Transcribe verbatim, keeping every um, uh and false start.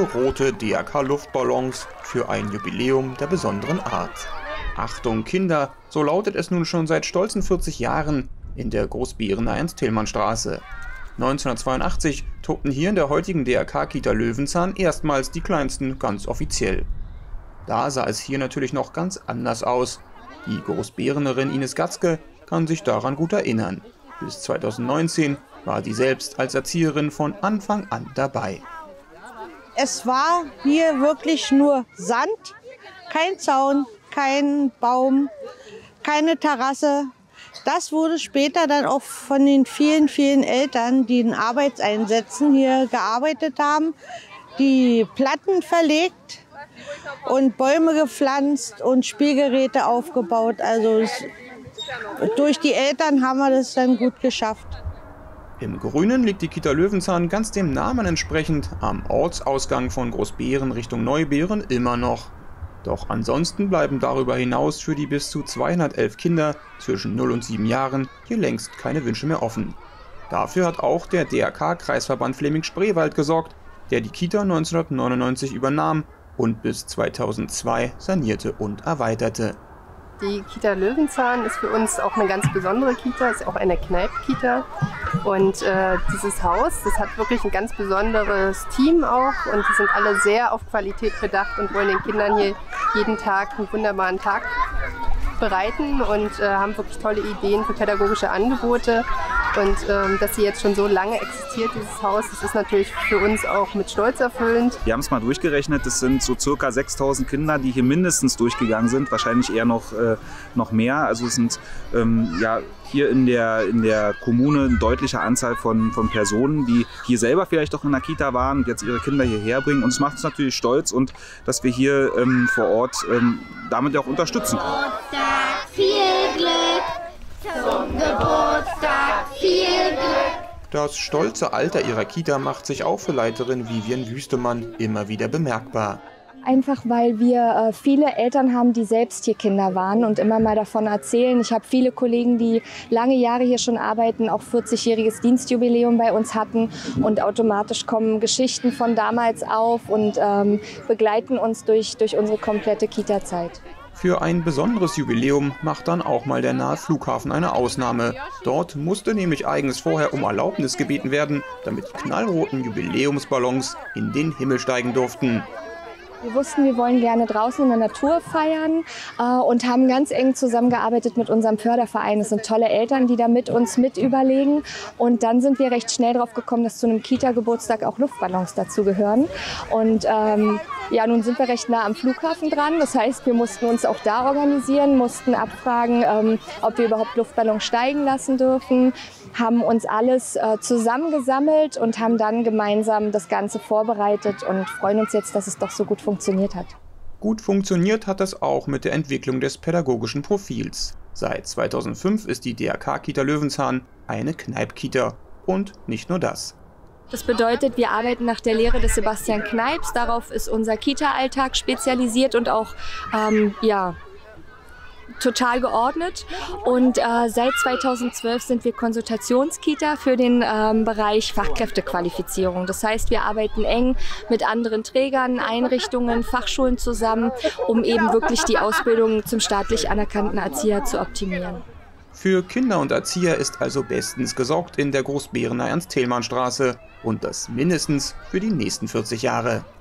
rote D R K-Luftballons für ein Jubiläum der besonderen Art. Achtung Kinder, so lautet es nun schon seit stolzen vierzig Jahren in der Großberener Ernst-Thälmann-Straße. neunzehnhundertzweiundachtzig tobten hier in der heutigen D R K-Kita Löwenzahn erstmals die Kleinsten ganz offiziell. Da sah es hier natürlich noch ganz anders aus. Die Großberenerin Ines Gatzke kann sich daran gut erinnern. Bis zweitausendneunzehn war sie selbst als Erzieherin von Anfang an dabei. Es war hier wirklich nur Sand, kein Zaun, kein Baum, keine Terrasse. Das wurde später dann auch von den vielen, vielen Eltern, die in Arbeitseinsätzen hier gearbeitet haben, die Platten verlegt und Bäume gepflanzt und Spielgeräte aufgebaut. Also es, durch die Eltern haben wir das dann gut geschafft. Im Grünen liegt die Kita Löwenzahn ganz dem Namen entsprechend am Ortsausgang von Großbeeren Richtung Neubeeren immer noch. Doch ansonsten bleiben darüber hinaus für die bis zu zweihundertelf Kinder zwischen null und sieben Jahren hier längst keine Wünsche mehr offen. Dafür hat auch der D R K-Kreisverband Fläming-Spreewald gesorgt, der die Kita neunzehnhundertneunundneunzig übernahm und bis zweitausendzwei sanierte und erweiterte. Die Kita Löwenzahn ist für uns auch eine ganz besondere Kita, ist auch eine Kneipp-Kita. Und äh, dieses Haus, das hat wirklich ein ganz besonderes Team auch und die sind alle sehr auf Qualität bedacht und wollen den Kindern hier jeden Tag einen wunderbaren Tag bereiten und äh, haben wirklich tolle Ideen für pädagogische Angebote. Und ähm, dass sie jetzt schon so lange existiert, dieses Haus, das ist natürlich für uns auch mit Stolz erfüllend. Wir haben es mal durchgerechnet, das sind so circa sechstausend Kinder, die hier mindestens durchgegangen sind, wahrscheinlich eher noch, äh, noch mehr. Also es sind ähm, ja, hier in der, in der Kommune eine deutliche Anzahl von, von Personen, die hier selber vielleicht auch in der Kita waren und jetzt ihre Kinder hierher bringen. Und es macht uns natürlich stolz und dass wir hier ähm, vor Ort ähm, damit auch unterstützen können. Geburtstag, viel Glück! Zum Geburtstag viel Glück! Das stolze Alter ihrer Kita macht sich auch für Leiterin Vivian Wüstemann immer wieder bemerkbar. Einfach weil wir äh, viele Eltern haben, die selbst hier Kinder waren und immer mal davon erzählen. Ich habe viele Kollegen, die lange Jahre hier schon arbeiten, auch vierzigjähriges Dienstjubiläum bei uns hatten. Und automatisch kommen Geschichten von damals auf und ähm, begleiten uns durch, durch unsere komplette Kita-Zeit. Für ein besonderes Jubiläum macht dann auch mal der nahe Flughafen eine Ausnahme. Dort musste nämlich eigens vorher um Erlaubnis gebeten werden, damit die knallroten Jubiläumsballons in den Himmel steigen durften. Wir wussten, wir wollen gerne draußen in der Natur feiern äh, und haben ganz eng zusammengearbeitet mit unserem Förderverein. Es sind tolle Eltern, die da mit uns mit überlegen. Und dann sind wir recht schnell drauf gekommen, dass zu einem Kita-Geburtstag auch Luftballons dazugehören. Und ähm, ja, nun sind wir recht nah am Flughafen dran. Das heißt, wir mussten uns auch da organisieren, mussten abfragen, ähm, ob wir überhaupt Luftballons steigen lassen dürfen. Haben uns alles äh, zusammengesammelt und haben dann gemeinsam das Ganze vorbereitet und freuen uns jetzt, dass es doch so gut funktioniert hat. Gut funktioniert hat es auch mit der Entwicklung des pädagogischen Profils. Seit zweitausendfünf ist die D R K-Kita Löwenzahn eine Kneipp-Kita. Und nicht nur das. Das bedeutet, wir arbeiten nach der Lehre des Sebastian Kneips. Darauf ist unser Kita-Alltag spezialisiert und auch ähm, ja, total geordnet. Und äh, seit zweitausendzwölf sind wir Konsultationskita für den ähm, Bereich Fachkräftequalifizierung. Das heißt, wir arbeiten eng mit anderen Trägern, Einrichtungen, Fachschulen zusammen, um eben wirklich die Ausbildung zum staatlich anerkannten Erzieher zu optimieren. Für Kinder und Erzieher ist also bestens gesorgt in der Großberener Ernst-Thälmann-Straße und das mindestens für die nächsten vierzig Jahre.